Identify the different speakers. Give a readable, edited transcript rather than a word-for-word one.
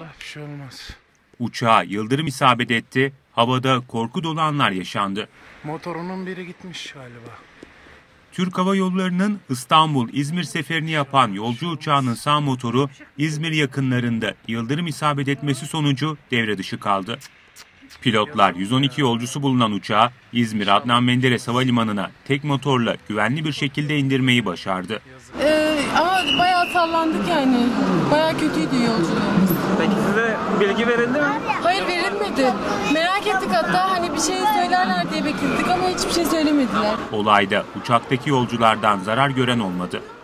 Speaker 1: İnşallah bir şey olmaz.
Speaker 2: Uçağa yıldırım isabet etti, havada korku dolu anlar yaşandı.
Speaker 1: Motorunun biri gitmiş galiba.
Speaker 2: Türk Hava Yolları'nın İstanbul-İzmir seferini yapan yolcu uçağının sağ motoru İzmir yakınlarında yıldırım isabet etmesi sonucu devre dışı kaldı. Pilotlar 112 yolcusu bulunan uçağı İzmir Adnan Menderes Havalimanı'na tek motorla güvenli bir şekilde indirmeyi başardı.
Speaker 3: Ama bayağı sallandık yani. Bayağı kötüydü yolculuğumuz.
Speaker 4: Peki size bilgi verildi mi?
Speaker 3: Hayır, verilmedi. Merak ettik, hatta hani bir şey söylerler diye bekledik ama hiçbir şey söylemediler.
Speaker 2: Olayda uçaktaki yolculardan zarar gören olmadı.